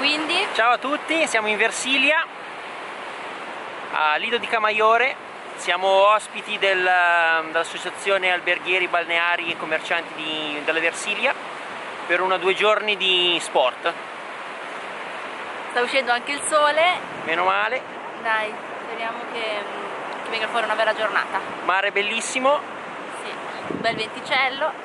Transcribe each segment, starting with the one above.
quindi? Ciao a tutti, siamo in Versilia, a Lido di Camaiore. Siamo ospiti dell'associazione alberghieri, balneari e commercianti della Versilia per 1 o 2 giorni di sport. Sta uscendo anche il sole. Meno male. Dai, speriamo che venga fuori una bella giornata. Mare bellissimo. Sì, un bel venticello.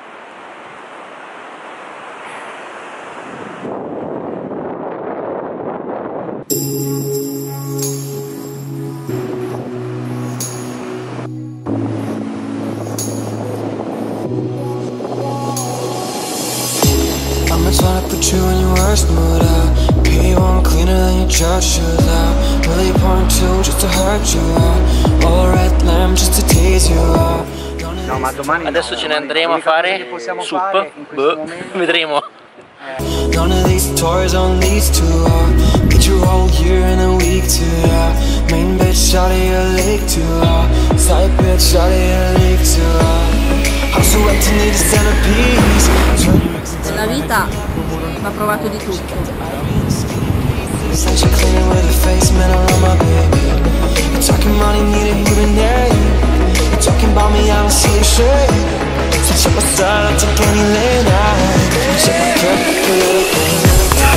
Trying to put you in your worst mood out. Pay one cleaner than your church shoes out. Really point two just to hurt you out. All red lamb just to tease you out. No, ma domani adesso ce ne andremo a fare sup. Vedremo. None of these toys on these two are. Get your whole year in a week too, yeah. Main bitch out of your league too, side bitch out of your league too, I'm so empty, need a centerpiece. Nella vita va provato di tutto. Since you're cleaning with a face, man, I love my baby. You're talking money, need a human name. You're talking about me, I don't see a shade. So check my style, I'll take any lane out. Check my cut,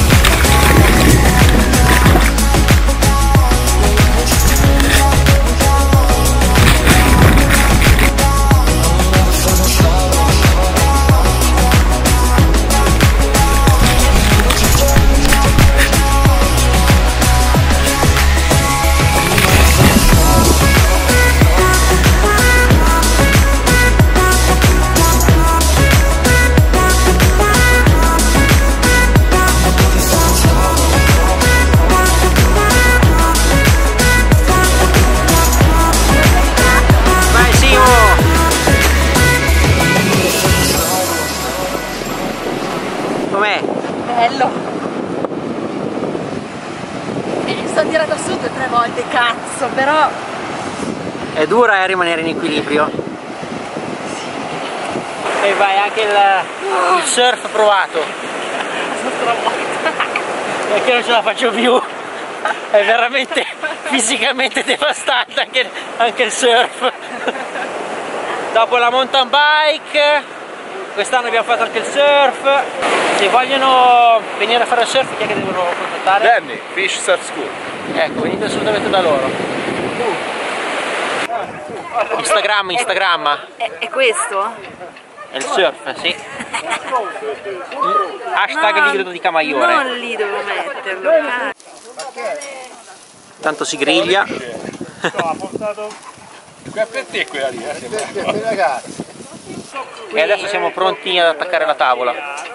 Com'è? Bello! Sono tirata su 2 o 3 volte, cazzo, però... È dura rimanere in equilibrio. E vai, anche il surf provato. Sono stravolta. Perché non ce la faccio più. È veramente fisicamente devastante anche il surf. Dopo la mountain bike, quest'anno abbiamo fatto anche il surf. Se vogliono venire a fare il surf, chi è che devono contattare? Danny, Fish Surf School. Ecco, venite assolutamente da loro. Instagram. È questo? È il surf, sì. Hashtag Lido di Camaiore. Non lì devo metterlo. Tanto si griglia. Qua per te quella lì, ragazzi. E adesso siamo pronti ad attaccare la tavola.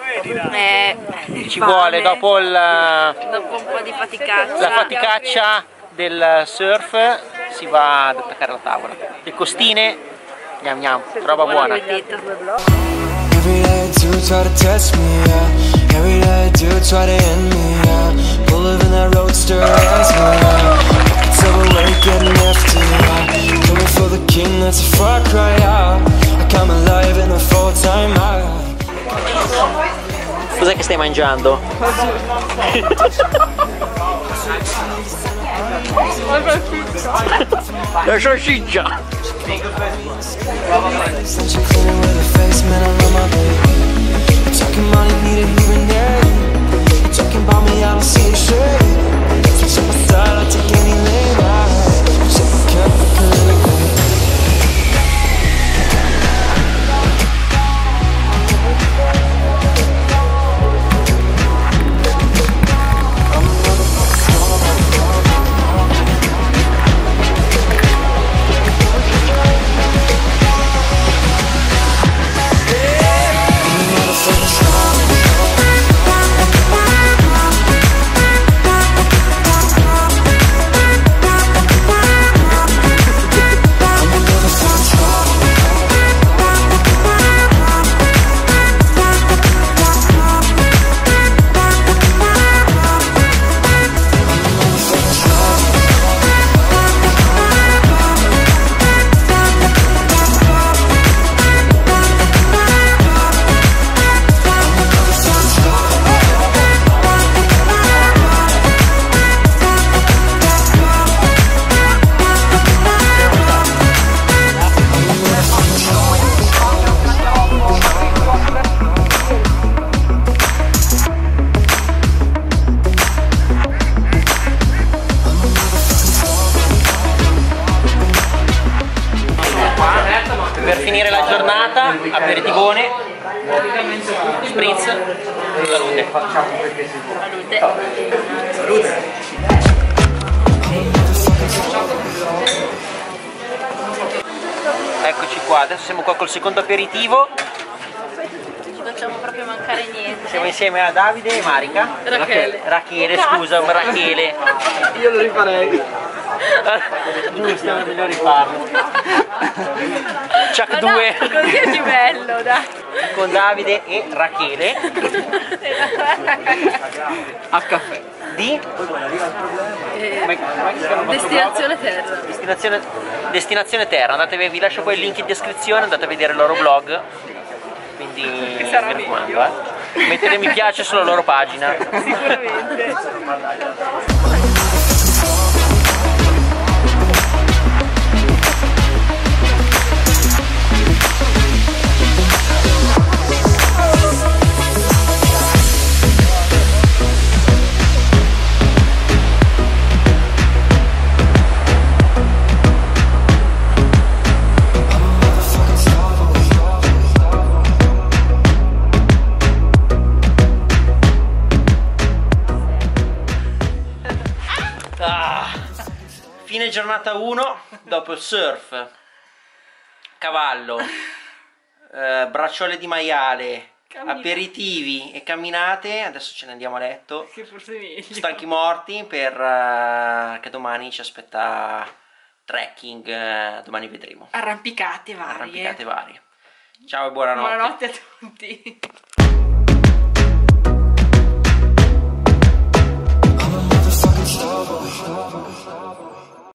Ci vuole dopo un po' di faticaccia. La faticaccia del surf, si va ad attaccare la tavola. Le costine, gnam, roba buona. Every day I do try to test me, yeah. Every day I do try to end me, yeah. Pull up in that roadster, ask me, yeah. It's overweight, getting hefty, yeah. Coming for the king, that's a far cry, yeah. I come alive in a full-time high. Cos'è che stai mangiando? La salsiccia! aperitivone, spritz, salute. Eccoci qua, adesso siamo qua col secondo aperitivo. Ci facciamo proprio mancare niente. Siamo insieme a Davide e Marica. Rachele, scusa, Rachele. Io lo rifarei. Giusto, è meglio rifarlo. Chuck 2 Così è più bello, dai. con Davide e Rachele A caffè. di Destinazione terra. Destinazione Terra. Andatevi, vi lascio poi il link in descrizione, andate a vedere il loro blog. Quindi mi raccomando, mettete mi piace sulla loro pagina. Sicuramente. Fine giornata 1, dopo il surf, cavallo, bracciole di maiale, aperitivi e camminate, adesso ce ne andiamo a letto, Che forse meglio. stanchi morti per che domani ci aspetta trekking, domani vedremo. Arrampicate varie. Arrampicate varie. Ciao e buonanotte. Buonanotte a tutti.